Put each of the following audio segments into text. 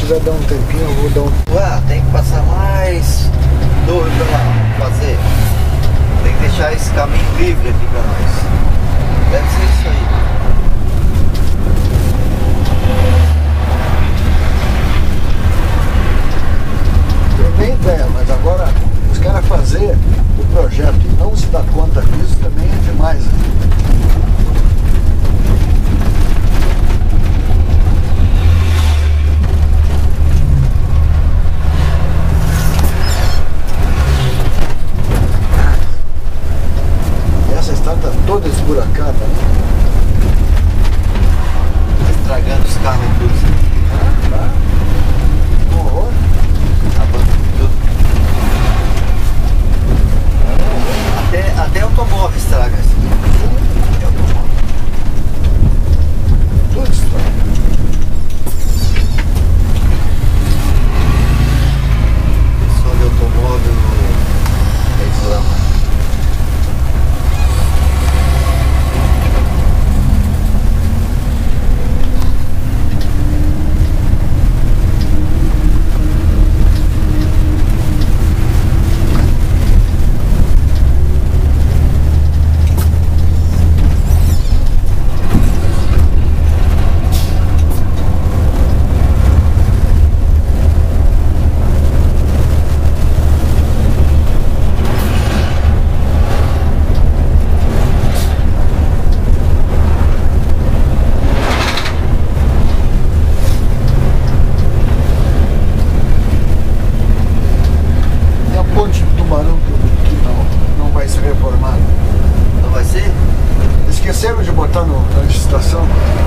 tiver dar um tempinho, eu vou dar um... Ué, tem que passar mais dúvida pra fazer. Tem que deixar esse caminho livre aqui pra nós. Deve ser isso aí. Eu tenho ideia, mas agora os caras fazer o projeto e não se dar conta disso também é demais. Tá toda esburacada, né? Estragando os carros tudo. Tá. Um horror. Acabando tudo. Até automóvel estraga isso. Até automóvel. Tudo estraga. Pessoal de automóvel reclama. Esqueceram de botar na licitação.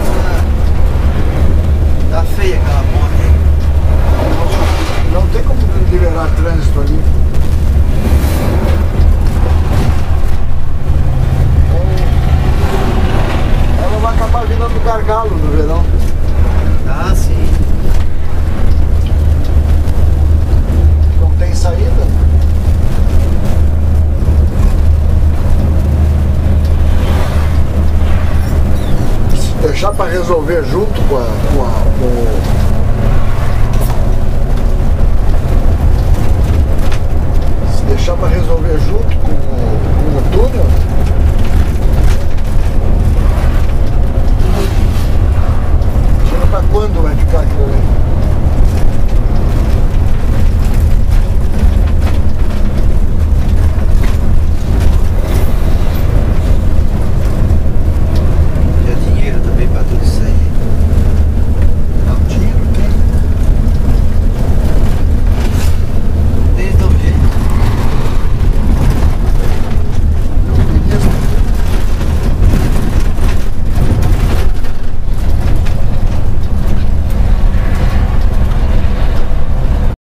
Tá feia aquela ponte, hein? Não tem como liberar trânsito ali. Ela vai acabar virando gargalo no verão. Ah, sim. Não tem saída. Deixar para resolver junto com se deixar para resolver junto com o túnel, tira para quando vai ficar aquilo ali?